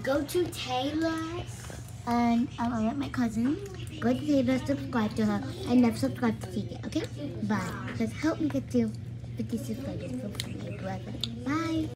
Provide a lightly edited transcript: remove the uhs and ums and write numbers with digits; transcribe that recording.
Go to Taylor. And I'll let my cousin. Go to Taylor, subscribe to her, and never subscribe to Tegan, okay? Bye. Just help me get to 50 subscribers for free, brother. Bye.